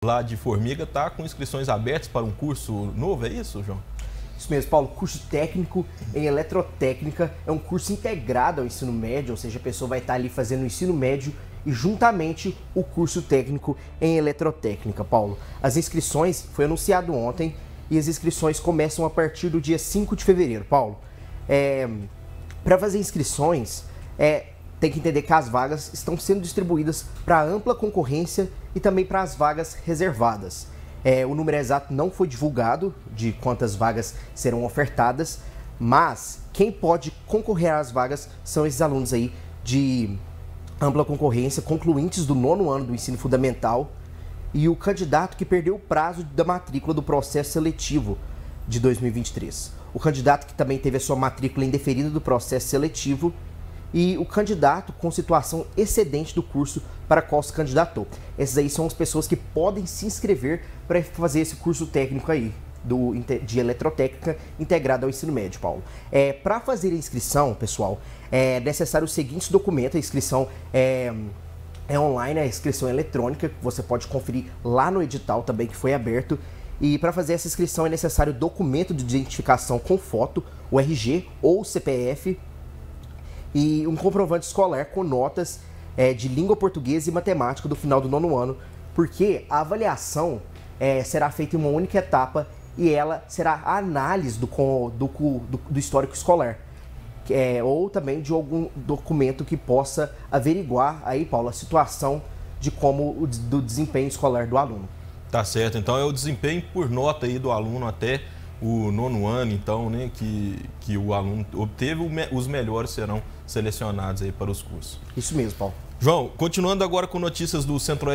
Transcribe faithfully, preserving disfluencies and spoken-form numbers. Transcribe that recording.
lá de Formiga está com inscrições abertas para um curso novo, é isso, João? Isso mesmo, Paulo. Curso técnico em eletrotécnica é um curso integrado ao ensino médio, ou seja, a pessoa vai estar ali fazendo o ensino médio e juntamente o curso técnico em eletrotécnica, Paulo. As inscrições foi anunciado ontem e as inscrições começam a partir do dia cinco de fevereiro, Paulo. É, para fazer inscrições, é, tem que entender que as vagas estão sendo distribuídas para ampla concorrência e também para as vagas reservadas. É, o número exato não foi divulgado de quantas vagas serão ofertadas, mas quem pode concorrer às vagas são esses alunos aí de ampla concorrência, concluintes do nono ano do ensino fundamental e o candidato que perdeu o prazo da matrícula do processo seletivo de dois mil e vinte e três. O candidato que também teve a sua matrícula indeferida do processo seletivo e o candidato com situação excedente do curso para qual se candidatou. Essas aí são as pessoas que podem se inscrever para fazer esse curso técnico aí, do, de eletrotécnica integrado ao ensino médio, Paulo. É, para fazer a inscrição, pessoal, é necessário os seguintes documentos. A inscrição é, é online, a inscrição é eletrônica, que você pode conferir lá no edital também que foi aberto. E para fazer essa inscrição é necessário documento de identificação com foto, o R G ou o C P F, e um comprovante escolar com notas é, de língua portuguesa e matemática do final do nono ano, porque a avaliação é, será feita em uma única etapa e ela será a análise do, do, do, do histórico escolar, é, ou também de algum documento que possa averiguar aí, Paulo, a situação de como o do desempenho escolar do aluno. Tá certo, então é o desempenho por nota aí do aluno até o nono ano, então, né, que, que o aluno obteve, os melhores serão selecionados aí para os cursos. Isso mesmo, Paulo. João, continuando agora com notícias do Centro